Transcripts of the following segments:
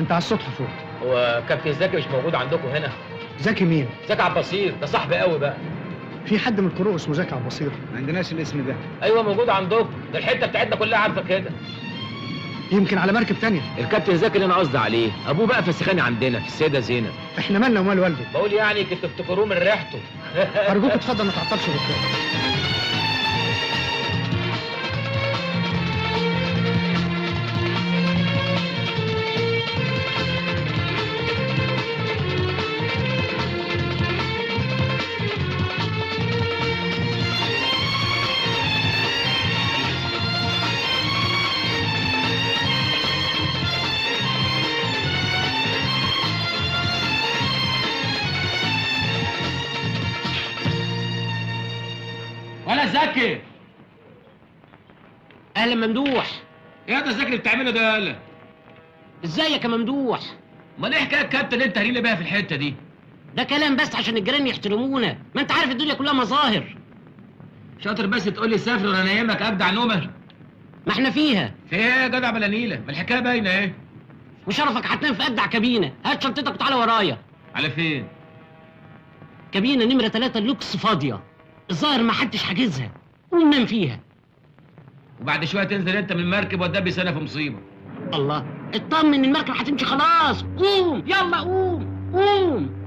انت على السطح فوق. هو كابتن زكي مش موجود عندكم هنا؟ زكي مين؟ زكي عبد البصير، ده صاحبي قوي بقى. في حد من الكروق اسمه زكي عبد البصير؟ ما عندناش الاسم ده. ايوه موجود عندكم، ده الحته بتاعتنا كلها عارفه كده. يمكن على مركب تانية. الكابتن زكي اللي انا قصدي عليه ابوه بقى فسخاني عندنا في السيده زينب. احنا مالنا ومال والده؟ بقول يعني كنت تفتكروه من ريحته. ارجوك اتفضل ما تعطلش بالكلام. ولا زكي. اهلا ممدوح. ايه ده زكي اللي بتعمله ده يالا؟ ازيك يا ممدوح؟ امال ايه حكايه الكابتن اللي انت هريلي بيها في الحته دي؟ ده كلام بس عشان الجيران يحترمونا، ما انت عارف الدنيا كلها مظاهر. شاطر بس تقول لي سافر ولا نايمك اجدع نومه. ما احنا فيها. في ايه يا جدع بلا نيله؟ ما الحكايه باينه ايه؟ وشرفك هتنام في اجدع كابينه، هات شنطتك وتعالى ورايا. على فين؟ كابينه نمره 3 اللوكس فاضيه، الظاهر ما حدش حاجزها، قوم نام فيها. وبعد شويه تنزل انت من المركب وتدبي سنه في مصيبه. الله، اطمن المركب هتمشي خلاص، قوم يلا قوم قوم.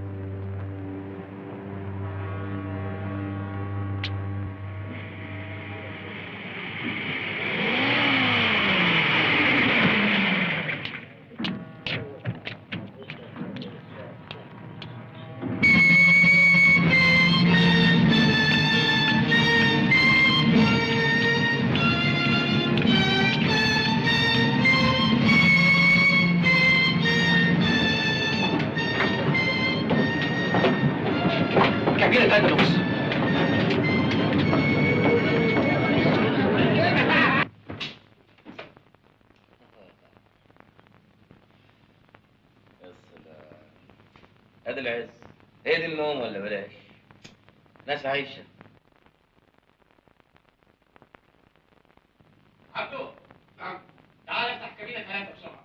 ادي العز، هي دي النوم ولا بلاش؟ ناس عايشه. عبدو، نعم، تعال افتح كابينه 3 بسرعه.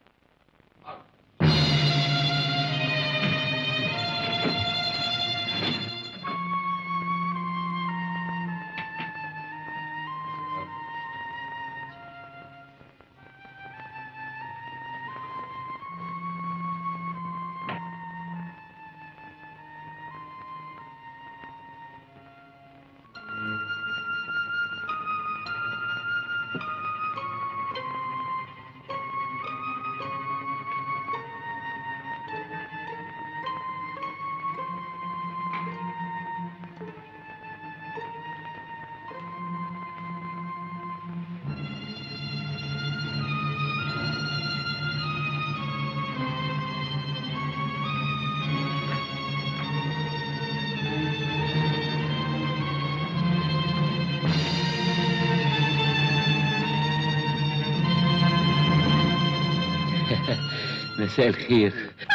مساء الخير.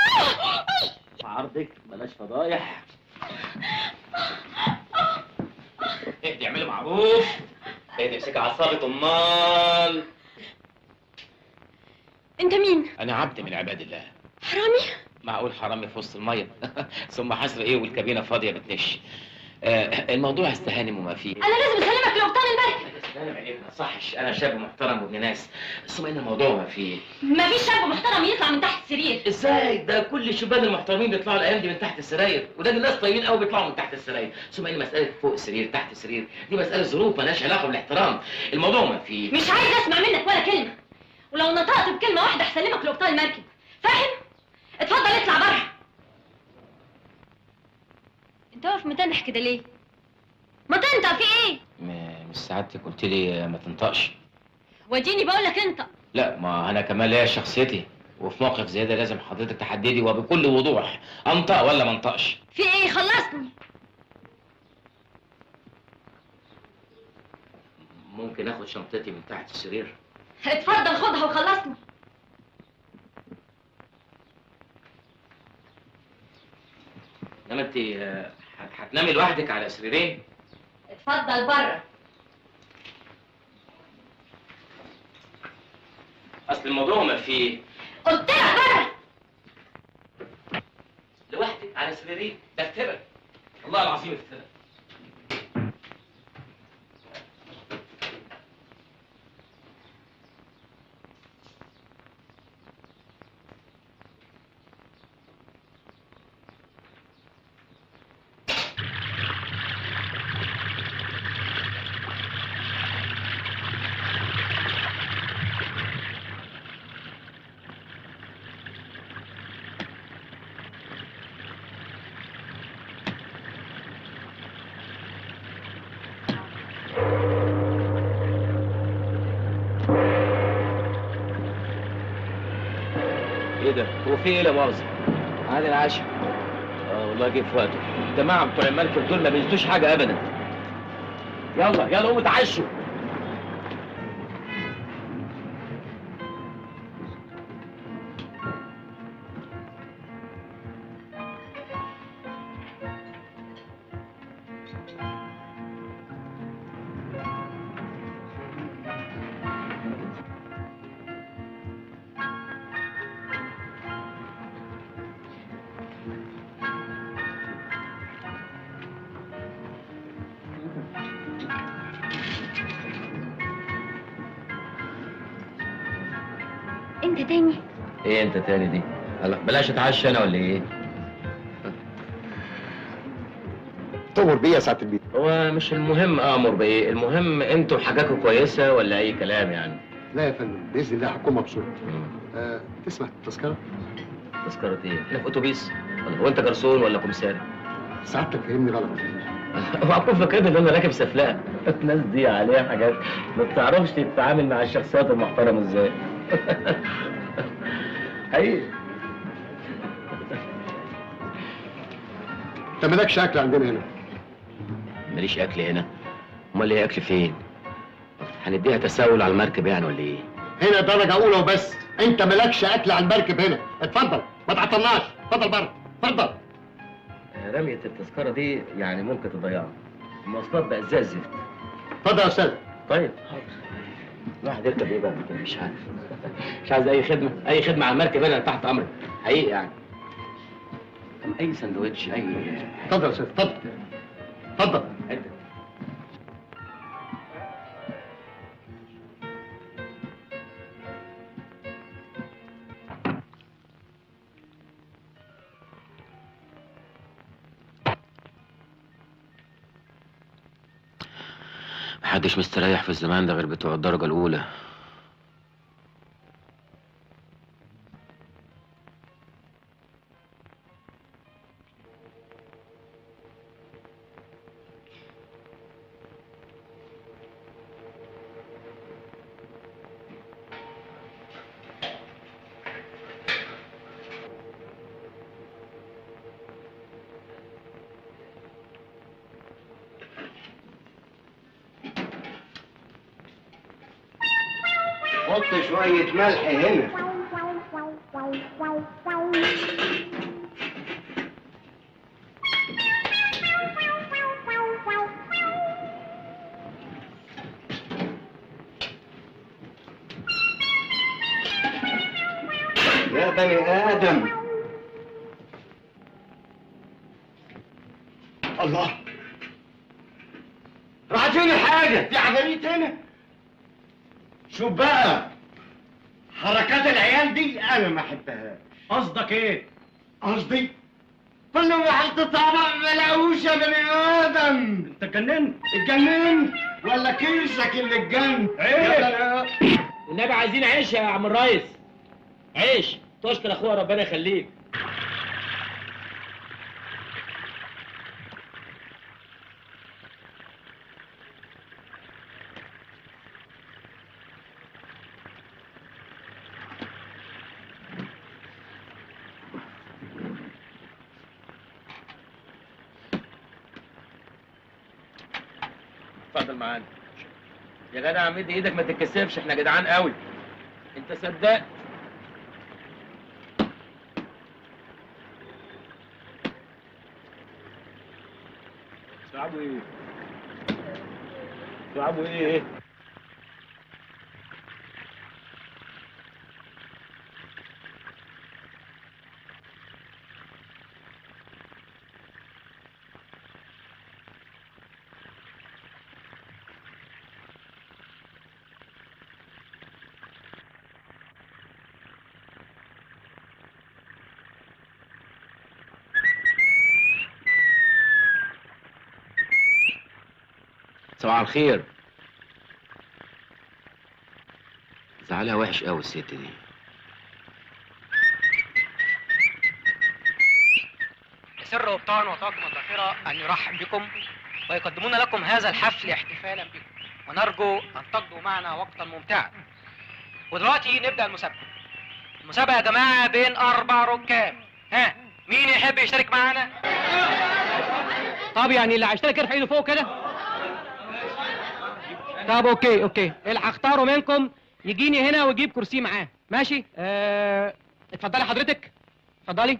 عرضك بلاش فضايح. اهدي اعملي معروف. اهدي امسكي اعصابك. امال انت مين؟ انا عبد من عباد الله. حرامي؟ معقول حرامي في وسط الميه؟ ثم حصر ايه والكابينه فاضيه بتنش. الموضوع استهانم وما فيه. انا لازم اسلمك لقبطان المركب. استهانم عليك ما صحش، انا شاب محترم وابن ناس، ثم ان الموضوع ما فيه. مفيش شاب محترم يطلع من تحت السرير. ازاي؟ ده كل الشبان المحترمين بيطلعوا الايام دي من تحت السراير، وده الناس طيبين قوي بيطلعوا من تحت السراير، ثم ان مساله فوق السرير تحت السرير دي مساله ظروف مالهاش علاقه بالاحترام، الموضوع ما فيه. مش عايز اسمع منك ولا كلمه، ولو نطقت بكلمه واحده هسلمك لقبطان المركب، فاهم؟ اتفضل اطلع بره. انت واقف متنح كده ليه؟ ما تنطق، في ايه؟ مش سعادتك قلت لي ما تنطقش؟ وديني بقول لك انطق. لا، ما انا كمان ليا شخصيتي، وفي موقف زي ده لازم حضرتك تحددي وبكل وضوح انطق ولا ما انطقش. في ايه؟ خلصني. ممكن اخد شنطتي من تحت السرير؟ اتفضل خدها وخلصني. انما انت هتنامي لوحدك على سريرين؟ اتفضل بره. اصل الموضوع ما فيه. قلت لك بره. لوحدك على سريرين، ده افترى. والله العظيم افترى. ايه ده؟ هو في ايه لا مؤاخذة؟ عادي العشاء. والله جه في وقته. الجماعة بتوع المركب دول ما بيزيدوش حاجة أبدا. يلا يلا قوموا اتعشوا. انت تاني؟ ايه انت تاني دي؟ هلا بلاش اتعشى انا ولا ايه؟ تؤمر بيه يا سعاده البيت؟ هو مش المهم امر بايه، المهم انتوا حاجاتكم كويسه ولا اي كلام يعني؟ لا يا فندم، باذن الله هكون مبسوط. تسمع التذكره؟ تذكره ايه؟ احنا في اتوبيس؟ هو انت جرسون ولا كمساري؟ سعادتك فهمني غلط. معقول فاكر ان انا راكب سفلاء؟ الناس دي عليها حاجات ما بتعرفش تتعامل مع الشخصيات المحترمه ازاي. حقيقي. انت مالكش اكل عندنا هنا. ماليش اكل هنا؟ امال ايه اكل فين؟ هنديها تساؤل على المركب يعني ولا ايه؟ هنا درجه اولى وبس، انت مالكش اكل على المركب هنا. اتفضل ما تعطلناش، اتفضل بره، اتفضل. رمية التذكرة دي يعني ممكن تضيعها. المواصلات بقت زي الزفت. اتفضل يا استاذ. طيب حاضر. الواحد يركب ايه بقى؟ مش عارف. مش عايز اي خدمة، اي خدمة على المركب انا تحت امرك. حقيقي يعني. اي سندوتش اي. اتفضل يا استاذ، اتفضل. اتفضل. محدش مستريح في الزمان ده غير بتوع الدرجة الأولى. حط شويه ملح هنا. يا بني ادم. الله، راحت فين الحاجه؟ في عفاريت هنا. شوف بقى، حركات العيال دي انا ما احبهاش. قصدك ايه؟ قصدي كل واحد طبق ما لاقوش يا بني ادم. انت اتجننت؟ اتجننت ولا كيسك اللي اتجنن؟ ايه؟ والنبي عايزين عيش يا عم الريس. عيش تشكر اخويا ربنا يخليك. اتفضل معانا يا جدع. مد ايدك ما تتكسفش، احنا جدعان قوي. انت صدقت. تلعبوا ايه؟ تلعبوا ايه؟ صباح الخير. زعلها وحش قوي الست دي. يسر قبطان وطاقم الذاكرة أن يرحب بكم ويقدمون لكم هذا الحفل احتفالا بكم، ونرجو أن تقضوا معنا وقتا ممتعا. ودلوقتي نبدأ المسابقة. المسابقة يا جماعة بين 4 ركاب. ها، مين يحب يشترك معانا؟ طب يعني اللي هيشترك يرفع ايده فوق كده. طب اوكي اللي هختاره منكم يجيني هنا ويجيب كرسي معاه، ماشي؟ اتفضلي حضرتك. اتفضلي.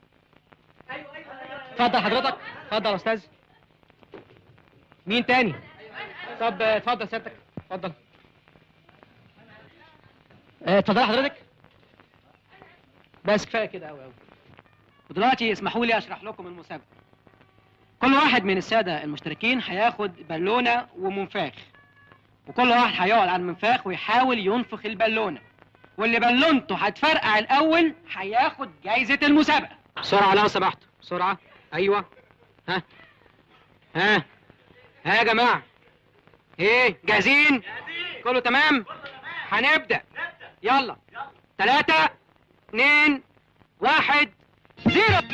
اتفضل حضرتك. اتفضل يا استاذ. مين تاني؟ طب اتفضل سيادتك. اتفضل. اتفضلي حضرتك. بس كفايه كده قوي. ودلوقتي اسمحوا لي اشرح لكم المسابقه. كل واحد من الساده المشتركين هياخد بالونه ومنفاخ، وكل واحد هيقعد على المنفاخ ويحاول ينفخ البالونه، واللي بالونته هتفرقع الاول هياخد جايزه المسابقه. بسرعه لو سمحتوا، بسرعه. ايوه. ها يا جماعه، ايه جاهزين؟ كله تمام؟ هنبدا. يلا 3 2 1 0.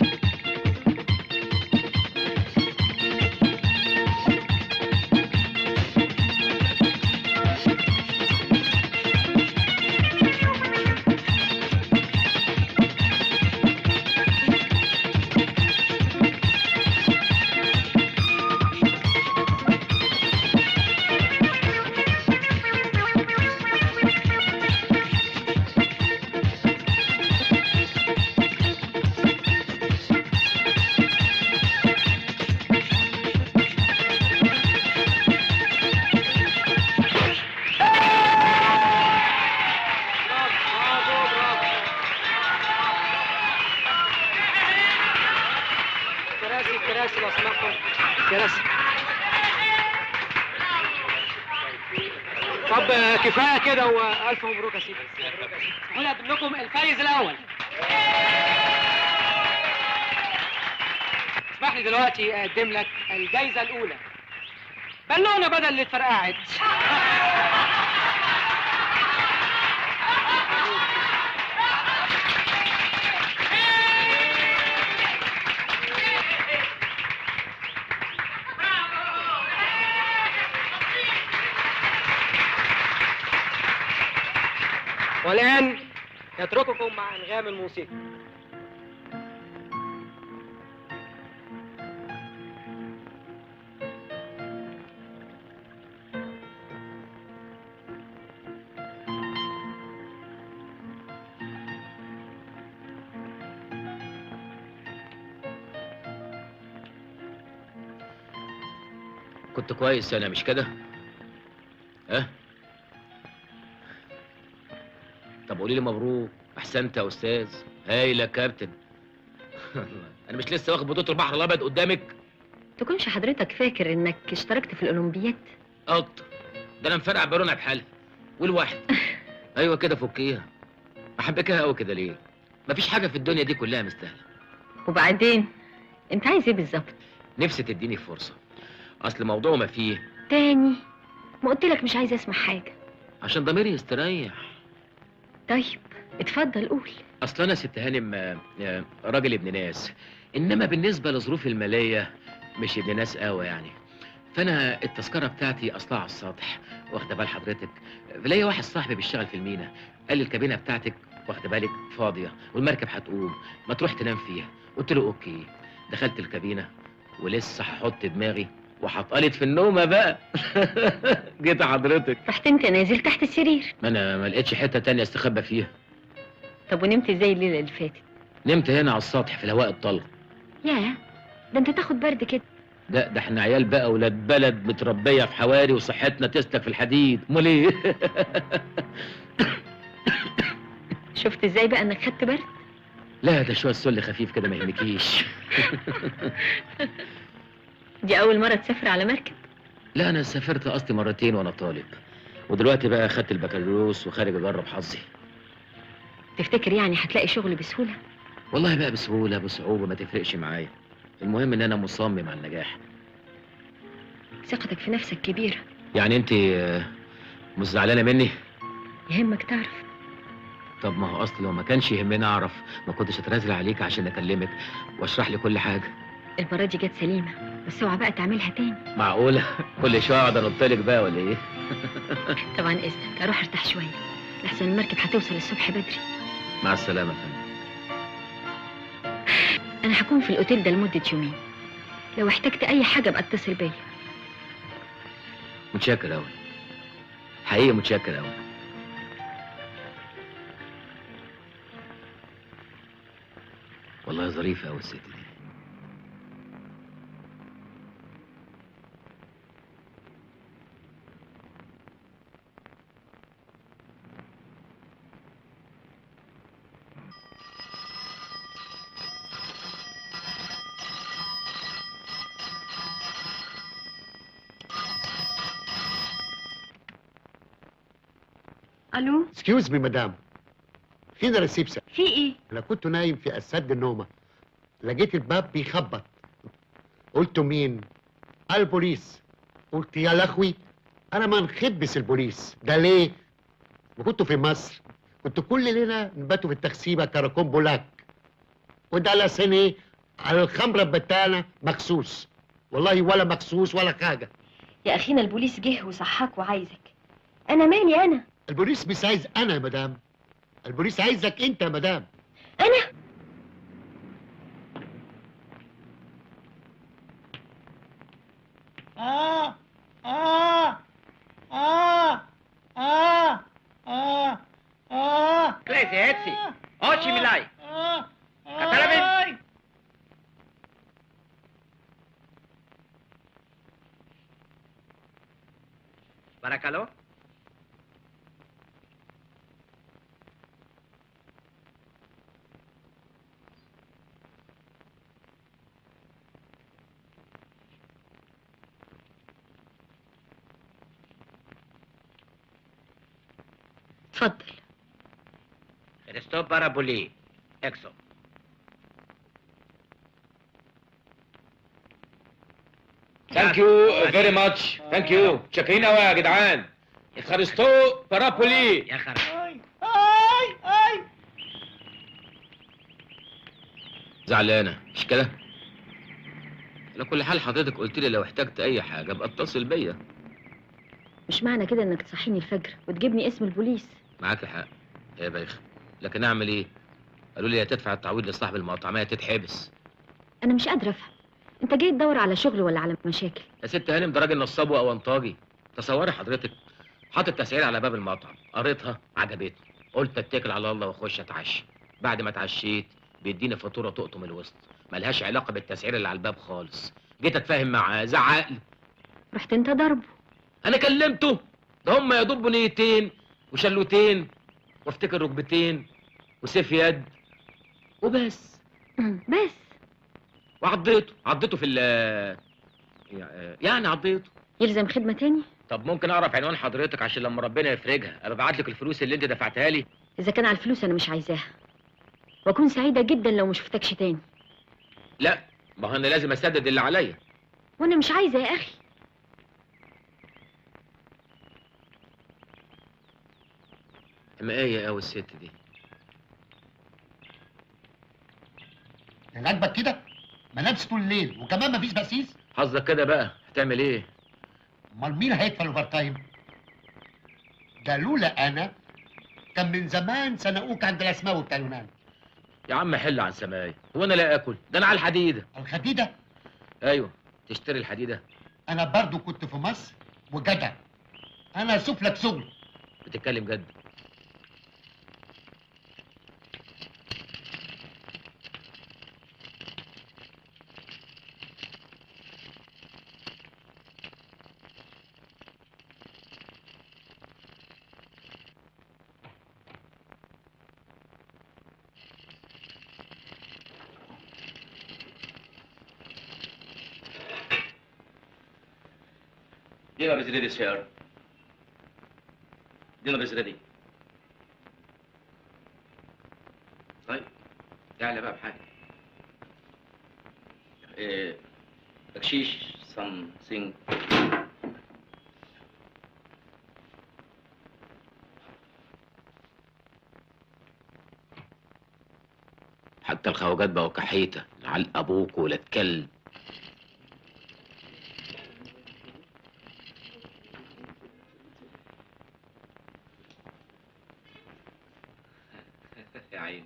كراسي لو سمحتوا، كراسي. طب كفايه كده والف مبروك يا سيدي. هنا اقدم لكم الفايز الاول. اسمح لي دلوقتي اقدم لك الجايزه الاولى، بالونه بدل اللي اتفرقعت. والآن يترككم مع أنغام الموسيقى. كنت كويس انا مش كده؟ ها؟ طب قولي لي مبروك، احسنت يا استاذ. هايل يا كابتن. انا مش لسه واخد بطولة البحر الابيض قدامك؟ تكونش حضرتك فاكر انك اشتركت في الاولمبياد؟ اكتر، ده انا مفرقع بالونه بحالها والواحد. ايوه كده فكيها. احبكها قوي كده ليه؟ مفيش حاجه في الدنيا دي كلها مستاهله. وبعدين انت عايز ايه بالظبط؟ نفسي تديني فرصه، اصل موضوع ما فيه تاني. ما قلت لك مش عايز اسمع حاجه عشان ضميري يستريح. طيب اتفضل قول. اصل انا ست هانم راجل ابن ناس، انما بالنسبه لظروف الماليه مش ابن ناس قوي يعني. فانا التذكره بتاعتي اصلها على السطح، واخده بال حضرتك. فلاقي واحد صاحبي بيشتغل في المينا قال لي الكابينه بتاعتك واخده بالك فاضيه والمركب هتقوم، ما تروح تنام فيها. قلت له اوكي. دخلت الكابينه ولسه هحط دماغي وهتقلط في النومه بقى. جيت حضرتك. رحت انت نازل تحت السرير؟ ما انا ما لقيتش حته تانية استخبى فيها. طب ونمت ازاي الليله اللي فاتت؟ نمت هنا على السطح في الهواء الطلق. ياه، ده انت تاخد برد كده. ده احنا عيال بقى ولاد بلد متربيه في حواري وصحتنا تسلك في الحديد، امال ايه؟ شفت ازاي بقى انك خدت برد؟ لا ده شويه سل خفيف كده ما يهمكيش. دي اول مره تسافر على مركب؟ لا انا سافرت اصلي مرتين وانا طالب، ودلوقتي بقى خدت البكالوريوس وخارج اجرب حظي. تفتكر يعني هتلاقي شغل بسهوله؟ والله بقى بسهوله بصعوبه ما تفرقش معايا، المهم ان انا مصمم على النجاح. ثقتك في نفسك كبيرة. يعني انت مش زعلانه مني؟ يهمك تعرف. طب ما هو اصل لو ما كانش يهمني اعرف ما كنتش اتنازل عليك عشان اكلمك واشرح لي كل حاجه. المرة دي جت سليمة، بس اوعى بقى تعملها تاني. معقوله كل شويه اقعد انطلق بقى ولا ايه؟ طبعا اذنك اروح ارتاح شوية لحسن المركب هتوصل الصبح بدري. مع السلامه يا فندم. انا هكون في الاوتيل ده لمدة يومين، لو احتجت اي حاجة ابقى اتصل بيا. متشكر قوي، حقيقي متشكر قوي. والله ظريفه قوي الست دي. الو، اكسكيوز مي مدام، فين الريسبشن؟ في ايه؟ انا كنت نايم في اسد النومه، لقيت الباب بيخبط، قلت مين؟ البوليس. قلت يا لخوي انا ما نخبس البوليس ده ليه؟ وكنت في مصر كنت كل ليله نباتوا في التخسيبه كراكون بولاك، وده على سنه على الخمره بتاعنا مخصوص، والله ولا مخصوص ولا حاجه. يا اخينا البوليس جه وصحاك وعايزك، انا مالي انا؟ البوليس مش عايز انا يا مدام، البوليس عايزك انت يا مدام. انا؟ Ecco, oggi mi lai. Catalabin. Barakalo. اتفضل. Resto paraboli. Exo. ثانك يو فيري ماتش، ثانك يو. شاكرين قوي يا جدعان. افخارستو بارابولي. يا خرا. زعلانه مش كده؟ على كل حال حضرتك قلت لي لو احتجت اي حاجه ابقى اتصل بيا. مش معنى كده انك تصحيني الفجر وتجيبني اسم البوليس. معاك حق يا بايخ، لكن اعمل ايه؟ قالوا لي يا تدفع التعويض لصاحب المطعم يا تتحبس. انا مش قادره افهم، انت جاي تدور على شغل ولا على مشاكل؟ يا ست هانم ده راجل نصاب واونطاجي. تصوري حضرتك حاطط تسعير على باب المطعم، قريتها عجبتني، قلت اتكل على الله واخش اتعشى. بعد ما اتعشيت بيديني فاتوره تقطم الوسط، ملهاش علاقه بالتسعير اللي على الباب خالص. جيت اتفاهم معاه زعق لي. رحت انت ضربه؟ انا كلمته، ده هم يا دوب بنيتين وشلوتين وافتكر ركبتين وسيف يد وبس. بس عضيته في يعني عضيته. يلزم خدمه تاني؟ طب ممكن اعرف عنوان حضرتك عشان لما ربنا يفرجها ابقى ابعت لك الفلوس اللي انت دفعتها لي؟ اذا كان على الفلوس انا مش عايزاها، واكون سعيده جدا لو ما شفتكش تاني. لا، ما هو انا لازم اسدد اللي عليا. وانا مش عايزه يا اخي. اما ايه قوي الست دي؟ عاجبك كده؟ ما نامش طول الليل وكمان مفيش بقسيس؟ حظك كده بقى، هتعمل ايه؟ امال مين هيدفع الاوفر تايم؟ ده لولا انا كان من زمان سنقوك عند الاسماوي بتاع اليونان. يا عم حل عن سماي، هو انا لا اكل؟ ده انا على الحديده. الخديده؟ ايوه، تشتري الحديده؟ انا برضو كنت في مصر وجدع، انا اشوف لك شغل. بتتكلم جد؟ Dinner is ready, sir. Dinner is ready. طيب تعالى بقى بحاجة. بكشيش something. حتى الخواجات بقوا كحيته، لعل ابوك ولا كلب. يا عيني.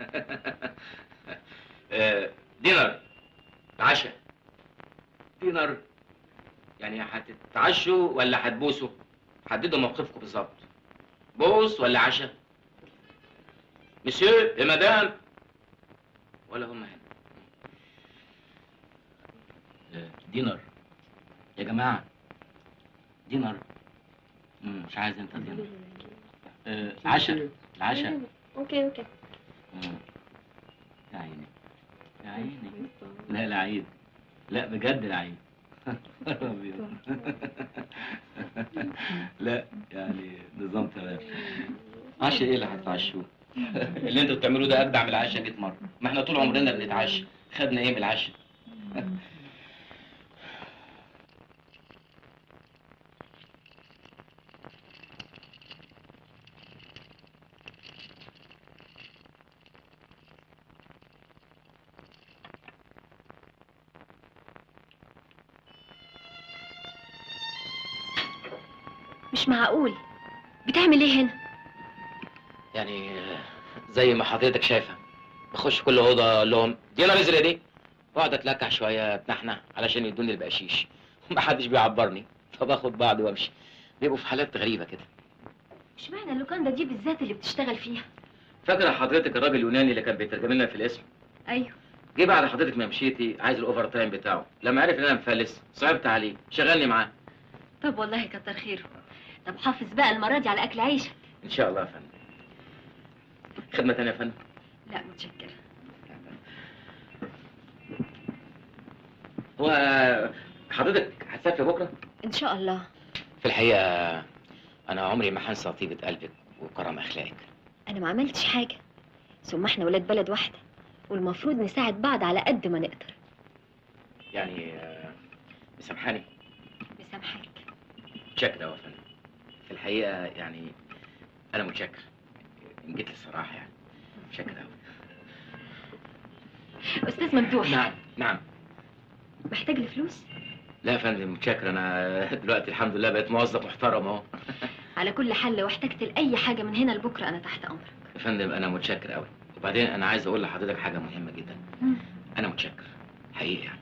دينر عشاء. دينر يعني هتتعشوا ولا هتبوسوا؟ حددوا موقفكم بالظبط. بوس ولا عشاء؟ مسيو يا مدام ولا هم هنا؟ دينر يا جماعه. دينر. مش عايز انت دينر. عشاء. العشاء. اوكي. يا عيني يا عيني. لا العيد، لا بجد العيد. لا يعني نظام تمام. عشاء ايه اللي هتتعشوه؟ اللي انتوا بتعملوه ده اجدع من العشاء 100 مره. ما احنا طول عمرنا بنتعشى، خدنا ايه من العشاء؟ مش معقول. بتعمل ايه هنا؟ يعني زي ما حضرتك شايفه، بخش كل اوضه اقول لهم دينا نزل ايديك، واقعد اتلكع شويه بنحنح علشان يدوني البقشيش. محدش بيعبرني، فباخد بعضي وامشي. بيبقوا في حالات غريبه كده. اشمعنى اللوكاندا دي بالذات اللي بتشتغل فيها؟ فاكره حضرتك الراجل اليوناني اللي كان بيترجم لنا في الاسم؟ ايوه. جه بعد حضرتك ما مشيتي عايز الاوفر تايم بتاعه، لما عرف ان انا مفلس صعبت عليه، شغلني معاه. طب والله كتر خيره. طب حافظ بقى المره دي على اكل عيشك. ان شاء الله يا فندم. خدمه تانية يا فندم؟ لا متشكره. هو حضرتك هتسافر بكره؟ ان شاء الله. في الحقيقه انا عمري ما هنسى طيبه قلبك وكرم اخلاقك. انا ما عملتش حاجه، ثم احنا ولاد بلد واحده والمفروض نساعد بعض على قد ما نقدر. يعني مسامحاني؟ مسامحاك. متشكر أوي يا فندم. في الحقيقه يعني انا متشكر ان جيت للصراحه، يعني متشكر أوي. استاذ ممدوح. نعم. محتاج لفلوس؟ لا يا فندم متشكر، انا دلوقتي الحمد لله بقيت موظف محترم اهو. على كل حال لو احتجت لاي حاجه من هنا لبكره انا تحت امرك. يا فندم انا متشكر قوي، وبعدين انا عايز اقول لحضرتك حاجه مهمه جدا. انا متشكر حقيقي يعني.